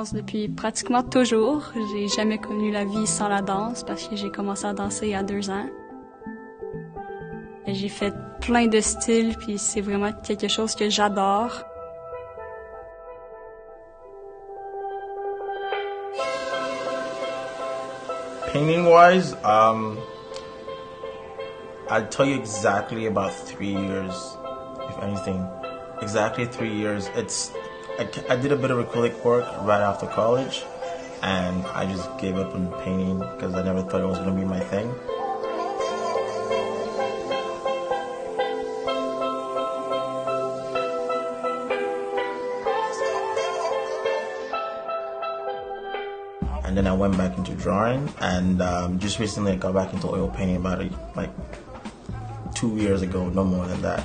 danse depuis pratiquement toujours. J'ai jamais connu la vie sans la danse parce que j'ai commencé à danser à 2 ans. J'ai fait plein de styles, puis c'est vraiment quelque chose que j'adore. Painting-wise, I'd tell you exactly about 3 years, if anything. Exactly 3 years. I did a bit of acrylic work right after college, and I just gave up on painting because I never thought it was going to be my thing. And then I went back into drawing, and just recently I got back into oil painting about like 2 years ago, no more than that.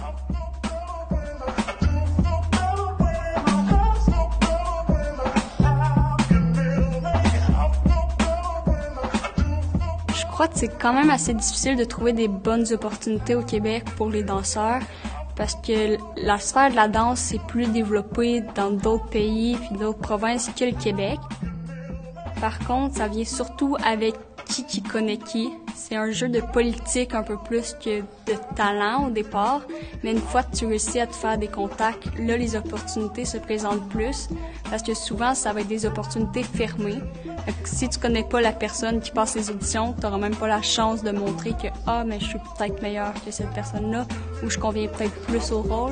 Je crois que c'est quand même assez difficile de trouver des bonnes opportunités au Québec pour les danseurs parce que la sphère de la danse est plus développée dans d'autres pays puis d'autres provinces que le Québec. Par contre, ça vient surtout avec qui connaît qui. C'est un jeu de politique un peu plus que de talent au départ, mais une fois que tu réussis à te faire des contacts, là, les opportunités se présentent plus, parce que souvent, ça va être des opportunités fermées. Fait que si tu connais pas la personne qui passe les auditions, tu n'auras même pas la chance de montrer que « Ah, mais je suis peut-être meilleure que cette personne-là » ou « Je conviens peut-être plus au rôle ».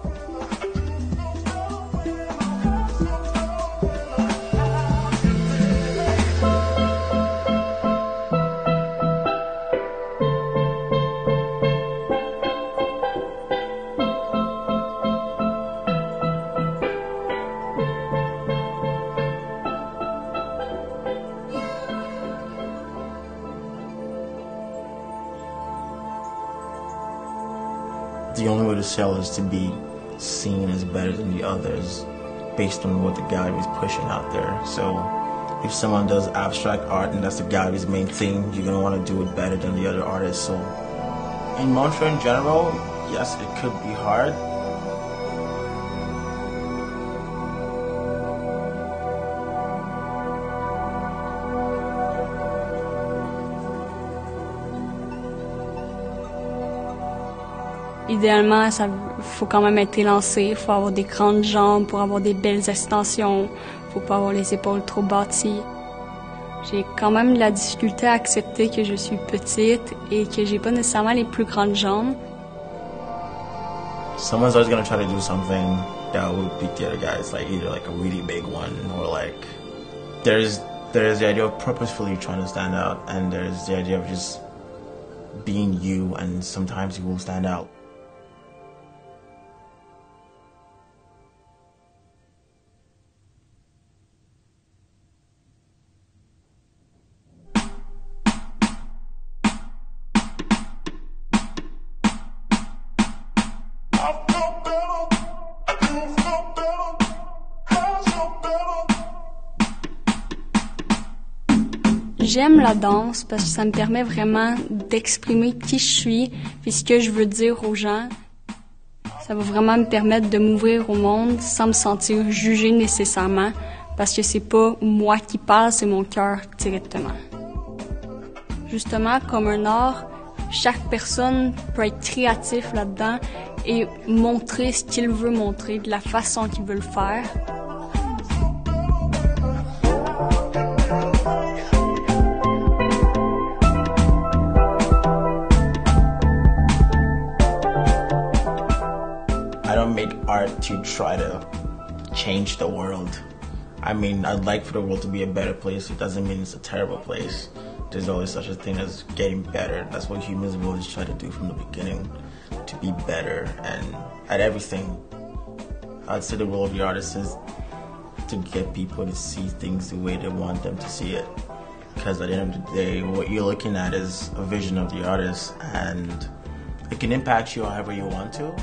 The only way to sell is to be seen as better than the others based on what the gallery is pushing out there. So if someone does abstract art and that's the gallery's main thing, you're going to want to do it better than the other artists. So in Montreal in general, yes, it could be hard. Idéalement, ça faut quand même être élancé, il faut avoir des grandes jambes pour avoir des belles extensions, faut pas avoir les épaules trop bâties. J'ai quand même de la difficulté à accepter que je suis petite et que j'ai pas nécessairement les plus grandes jambes. Someone's always going to try to do something that will beat the other guys, like either like a really big one or like there's the idea of purposefully trying to stand out, and there's the idea of just being you, and sometimes you will stand out. J'aime la danse parce que ça me permet vraiment d'exprimer qui je suis et ce que je veux dire aux gens. Ça va vraiment me permettre de m'ouvrir au monde sans me sentir jugée nécessairement parce que c'est pas moi qui parle, c'est mon cœur directement. Justement, comme un art, chaque personne peut être créatif là-dedans et montrer ce qu'il veut montrer de la façon qu'il veut le faire. I don't make art to try to change the world. I mean, I'd like for the world to be a better place. It doesn't mean it's a terrible place. There's always such a thing as getting better. That's what humans have always tried to do from the beginning, to be better and at everything. I'd say the role of the artist is to get people to see things the way they want them to see it. Because at the end of the day, what you're looking at is a vision of the artist, and it can impact you however you want to.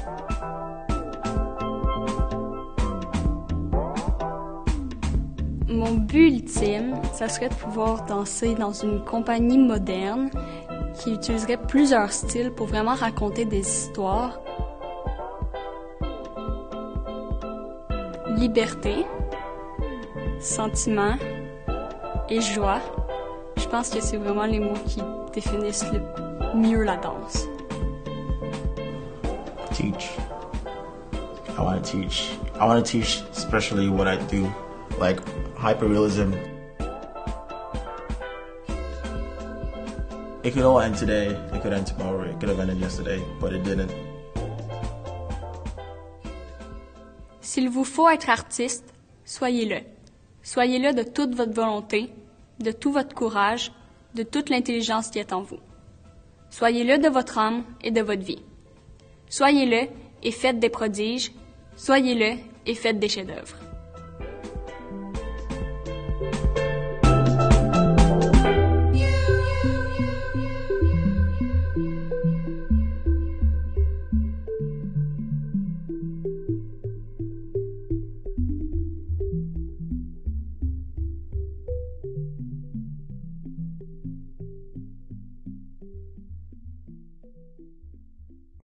Mon but ultime, ça serait de pouvoir danser dans une compagnie moderne qui utiliserait plusieurs styles pour vraiment raconter des histoires. Liberté, sentiment et joie. Je pense que c'est vraiment les mots qui définissent le mieux la danse. Teach. I want to teach. I want to teach especially what I do, like hyperrealism. It could all end today, it could end tomorrow, it could have ended yesterday, but it didn't. S'il vous faut être artiste, soyez-le. Soyez-le de toute votre volonté, de tout votre courage, de toute l'intelligence qui est en vous. Soyez-le de votre âme et de votre vie. Soyez-le et faites des prodiges. Soyez-le et faites des chefs-d'œuvre.